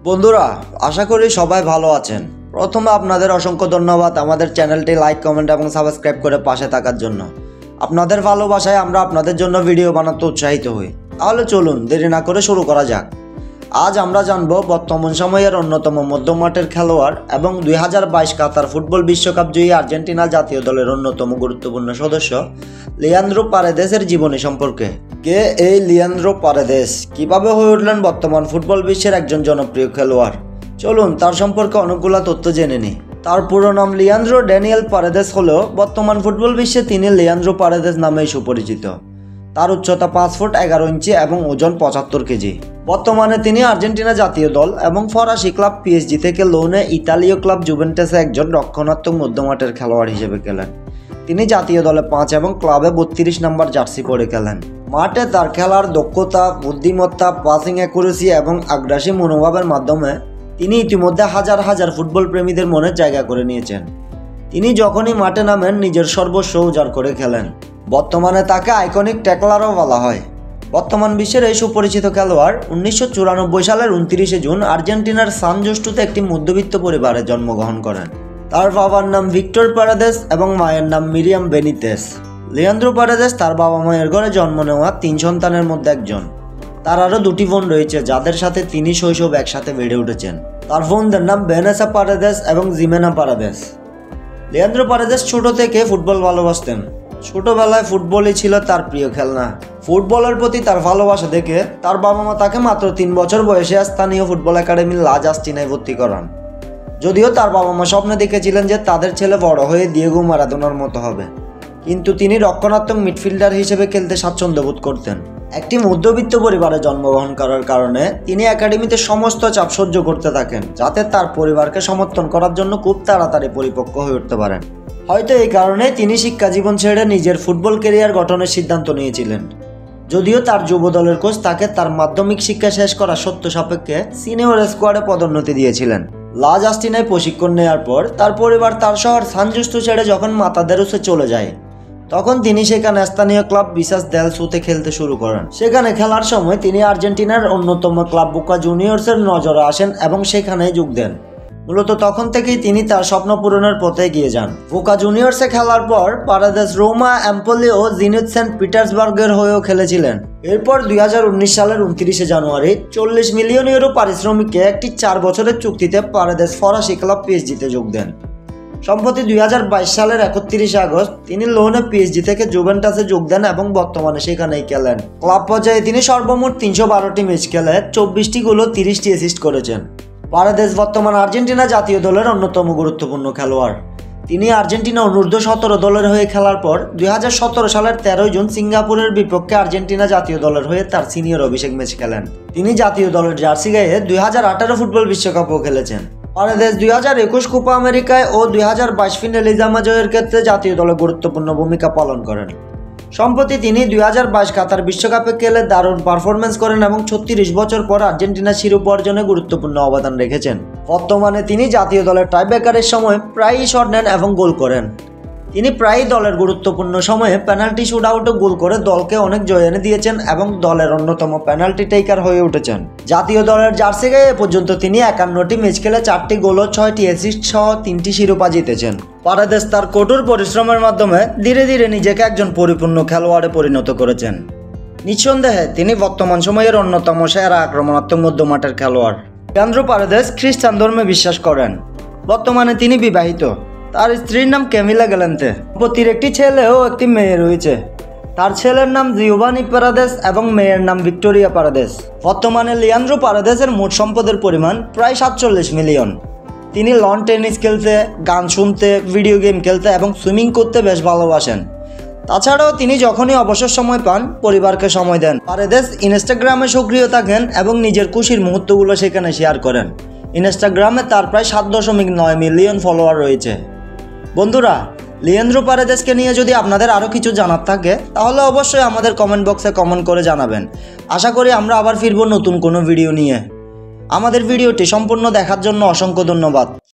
বন্ধুরা, আশা করি সবাই ভালো আছেন। প্রথমে আপনাদের অসংখ্য ধন্যবাদ আমাদের চ্যানেলটি লাইক, কমেন্ট এবং সাবস্ক্রাইব করে পাশে থাকার জন্য। আপনাদের ভালোবাসায় আমরা আপনাদের জন্য ভিডিও বানাতে উৎসাহিত হই। তাহলে চলুন দেরি না করে শুরু করা যাক। আজ আমরা জানব বর্তমান সময়ের অন্যতম মধ্যমাঠের খেলোয়াড় এবং 2022 কাতার ফুটবল বিশ্বকাপ জয়ী আর্জেন্টিনা জাতীয় দলের অন্যতম গুরুত্বপূর্ণ সদস্য লিয়ান্দ্রো পারেদেসের জীবনী সম্পর্কে। কে এই লিয়ান্দ্রো পারেদেস? কিভাবে হয়ে উঠলেন বর্তমান ফুটবল বিশ্বের একজন জনপ্রিয় খেলোয়াড়? চলুন তার সম্পর্কে অনেকগুলো তথ্য জেনে নিই। তার পুরো নাম লিয়ান্দ্রো ড্যানিয়েল পারেদেস হলেও বর্তমান ফুটবল বিশ্বে তিনি লিয়ান্দ্রো পারেদেস নামেই সুপরিচিত। তার উচ্চতা 5 ফুট 11 ইঞ্চি এবং ওজন 75 কেজি। বর্তমানে তিনি আর্জেন্টিনা জাতীয় দল এবং ফরাসি ক্লাব পিএসজি থেকে লোনে ইতালীয় ক্লাব জুভেন্টাসে একজন রক্ষণাত্মক মধ্যমাঠের খেলোয়াড় হিসেবে খেলেন। তিনি জাতীয় দলে 5 এবং ক্লাবে 32 নম্বর জার্সি পরে খেলেন। মাঠে তার খেলার দক্ষতা, বুদ্ধিমত্তা, পাসিং অ্যাকুরেসি এবং আগ্রাসী মনোভাবের মাধ্যমে তিনি ইতিমধ্যে হাজার হাজার ফুটবল প্রেমীদের মনে জায়গা করে নিয়েছেন। তিনি যখনই মাঠে নামেন নিজের সর্বস্ব উজাড় করে খেলেন। বর্তমানে তাকে আইকনিক ট্যাকলারও বলা হয়। বর্তমান বিশ্বের এই সুপরিচিত খেলোয়াড় 1994 সালের 29 জুন আর্জেন্টিনার সান জোস্টুতে একটি মধ্যবিত্ত পরিবারে জন্মগ্রহণ করেন। তার বাবার নাম ভিক্টর পারেদেস এবং মায়ের নাম মিরিয়াম বেনিতেস। লিয়ান্দ্রো পারেদেস তার বাবা মায়ের ঘরে জন্ম নেওয়া 3 সন্তানের মধ্যে একজন। তার আরও 2টি বোন রয়েছে যাদের সাথে তিনি শৈশব একসাথে বেড়ে উঠেছেন। তার বোনদের নাম ভ্যানেসা পারেদেস এবং জিমেনা পারেদেস। লিয়ান্দ্রো পারেদেস ছোট থেকে ফুটবল ভালোবাসতেন। ছোটবেলায় ফুটবলই ছিল তার প্রিয় খেলনা। ফুটবলের প্রতি তার ভালোবাসা দেখে তার বাবা মা তাকে মাত্র 3 বছর বয়সে স্থানীয় ফুটবল একাডেমি লা জাস্টিনায় ভর্তি করান। যদিও তার বাবা মা স্বপ্ন দেখেছিলেন যে তাদের ছেলে বড় হয়ে দিয়েগো মারাদোনার মতো হবে, কিন্তু তিনি রক্ষণাত্মক মিডফিল্ডার হিসেবে খেলতে স্বাচ্ছন্দ্য বোধ করতেন। একটি মধ্যবিত্ত পরিবারে জন্মগ্রহণ করার কারণে তিনি একাডেমিতে সমস্ত চাপ সহ্য করতে থাকেন, যাতে তার পরিবারকে সমর্থন করার জন্য খুব তাড়াতাড়ি পরিপক্ক হয়ে উঠতে পারেন। হয়তো এই কারণে তিনি শিক্ষা জীবন ছেড়ে নিজের ফুটবল ক্যারিয়ার গঠনের সিদ্ধান্ত নিয়েছিলেন। যদিও তার যুব দলের কোচ তাকে তার মাধ্যমিক শিক্ষা শেষ করা সত্য সাপেক্ষে সিনিয়র স্কোয়াডে পদোন্নতি দিয়েছিলেন। লা জাস্টিনায় প্রশিক্ষণ নেওয়ার পর তার পরিবার তার শহর সান জোস্টু ছেড়ে যখন মাতাদেরুসে চলে যায়, তখন তিনি সেখানে স্থানীয় ক্লাব বিসাস দেল সুতে খেলতে শুরু করেন। সেখানে খেলার সময় তিনি আর্জেন্টিনার অন্যতম ক্লাব বোকা জুনিয়র্সের নজরে আসেন এবং সেখানেই যোগ দেন। মূলত তখন থেকেই তিনি তার স্বপ্ন পূরণের পথে এগিয়ে যান। বোকা জুনিয়র্সে খেলার পর পারেদেস রোমা, এম্পোলি ও জিনিত সেন্ট পিটার্সবার্গের হয়েও খেলেছিলেন। এরপর 2019 সালের 29 জানুয়ারি 40 মিলিয়ন ইউরো পারিশ্রমিকে একটি 4 বছরের চুক্তিতে পারেদেস ফরাসি ক্লাব পিএসজিতে যোগ দেন। সম্প্রতি 2022 সালের 31 আগস্ট তিনি লোনে পিএসজি থেকে জুভেন্টাসে যোগ দেন এবং বর্তমানে সেখানেই খেলেন। ক্লাব পর্যায়ে তিনি সর্বমোট 312টি ম্যাচ খেলে 24টি গোল ও 30টি অ্যাসিস্ট করেছেন। পারেদেস বর্তমান আর্জেন্টিনা জাতীয় দলের অন্যতম গুরুত্বপূর্ণ খেলোয়াড়। তিনি আর্জেন্টিনা অনূর্ধ্ব 17 দলের হয়ে খেলার পর 2017 সালের 13 জুন সিঙ্গাপুরের বিপক্ষে আর্জেন্টিনা জাতীয় দলের হয়ে তার সিনিয়র অভিষেক ম্যাচ খেলেন। তিনি জাতীয় দলের জার্সি গায়ে 2018 ফুটবল বিশ্বকাপও খেলেছেন। পারেদেস 2021 কোপা আমেরিকায় ও 2022 ফিনালিজামা জয়ের ক্ষেত্রে জাতীয় দলে গুরুত্বপূর্ণ ভূমিকা পালন করেন। সম্প্রতি তিনি 2022 কাতার বিশ্বকাপে খেলে দারুণ পারফরমেন্স করেন এবং 36 বছর পর আর্জেন্টিনা শিরোপা অর্জনে গুরুত্বপূর্ণ অবদান রেখেছেন। বর্তমানে তিনি জাতীয় দলের টাইব্রেকারের সময় প্রায়ই শট নেন এবং গোল করেন। তিনি প্রায়ই দলের গুরুত্বপূর্ণ সময়ে পেনাল্টি শুটআউটে গোল করে দলকে অনেক জয় এনে দিয়েছেন এবং দলের অন্যতম পেনাল্টি টেকার হয়ে উঠেছেন। জাতীয় দলের জার্সি গায়ে এ পর্যন্ত তিনি 51টি ম্যাচ খেলে 4টি গোল ও 6টি অ্যাসিস্ট সহ 3টি শিরোপা জিতেছেন। পারেদেস তার কঠোর পরিশ্রমের মাধ্যমে ধীরে ধীরে নিজেকে একজন পরিপূর্ণ খেলোয়াড়ে পরিণত করেছেন। নিঃসন্দেহে তিনি বর্তমান সময়ের অন্যতম সেরা আক্রমণাত্মক মধ্যমাঠের খেলোয়াড়। লিয়ান্দ্রো পারেদেস খ্রিস্টান ধর্মে বিশ্বাস করেন। বর্তমানে তিনি বিবাহিত। তার স্ত্রীর নাম ক্যামিলা গ্যালান্তে। দম্পতির একটি ছেলে ও একটি মেয়ে রয়েছে। তার ছেলের নাম জিওভানি পারেদেস এবং মেয়ের নাম ভিক্টোরিয়া পারেদেস। বর্তমানে লিয়ান্দ্রো পারেদেসের মোট সম্পদের পরিমাণ প্রায় 47 মিলিয়ন। তিনি লন টেনিস খেলতে, গান শুনতে, ভিডিও গেম খেলতে এবং সুইমিং করতে বেশ ভালোবাসেন। তাছাড়াও তিনি যখনই অবসর সময় পান পরিবারকে সময় দেন। পারেদেস ইনস্টাগ্রামে সক্রিয় থাকেন এবং নিজের খুশির মুহূর্তগুলো সেখানে শেয়ার করেন। ইনস্টাগ্রামে তার প্রায় 7.9 মিলিয়ন ফলোয়ার রয়েছে। বন্ধুরা, লিয়ান্দ্রো পারেদেসকে নিয়ে যদি আপনাদের আরও কিছু জানার থাকে তাহলে অবশ্যই আমাদের কমেন্ট বক্সে কমেন্ট করে জানাবেন। আশা করি আমরা আবার ফিরব নতুন কোনো ভিডিও নিয়ে। আমাদের ভিডিওটি সম্পূর্ণ দেখার জন্য অসংখ্য ধন্যবাদ।